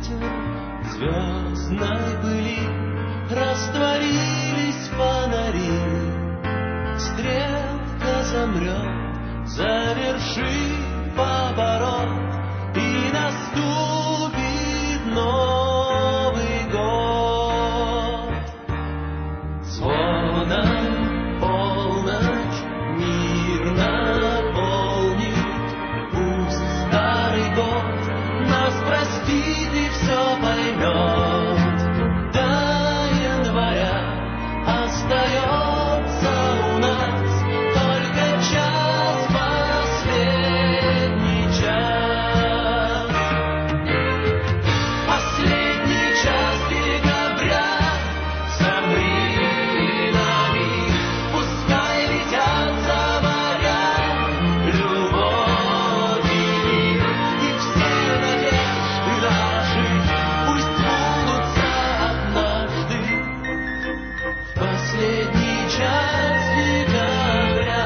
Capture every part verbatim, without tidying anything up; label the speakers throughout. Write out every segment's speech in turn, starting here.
Speaker 1: ветер звездной пыли, растворились фонари. Стрелка замрет, завершив оборот, и наступит Новый год. Звоном полночь мир наполнит, пусть старый год нас простит и все поймет. До января остается у нас только час, последний час. Последний час декабря, замри на миг, пускай летят за моря любовь и мир, и все надежды наши пусть сбудутся однажды. В последний час декабря,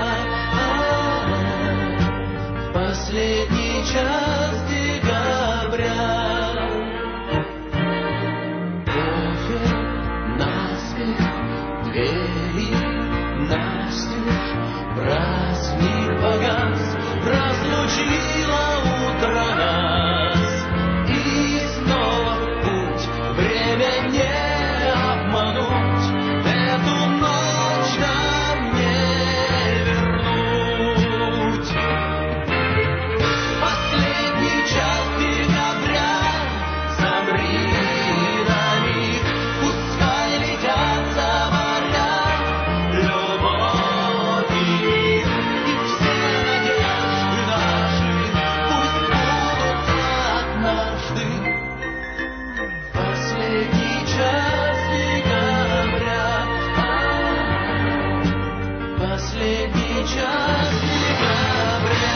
Speaker 1: в последний час декабря. Кофе наспех, двери настежь, праздник погас, разлучило утро нас. И снова в путь, время не обмануть, эту ночь нам не вернуть. Последний час декабря, замри на миг, пускай летят за моря любовь и мир, и все надежды наши пусть сбудутся однажды. Последний час декабря, последний час декабря.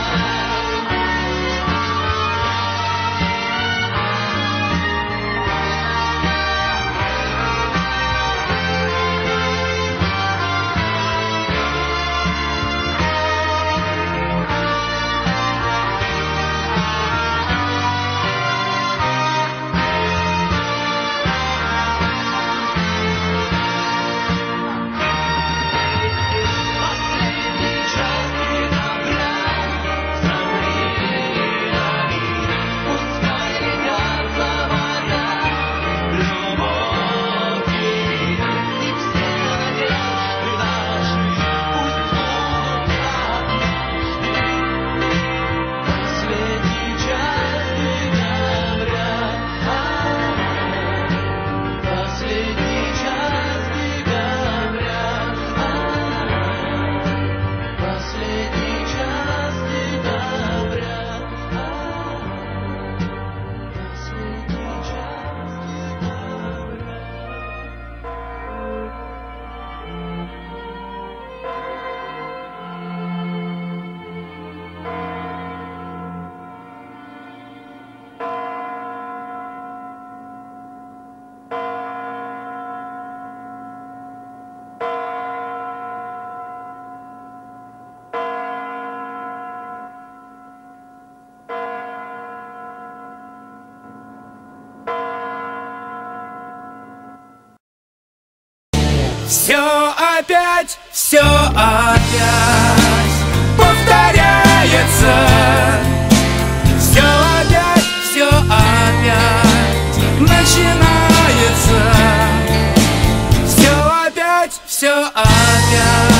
Speaker 1: Последний час декабря, замри на миг, пускай летят за моря любовь и мир, и все надежды наши пусть сбудутся однажды. Последний час декабря, последний час декабря, последний час декабря, последний час
Speaker 2: Все опять, все опять повторяется. Все опять, все опять начинается. Все опять, все опять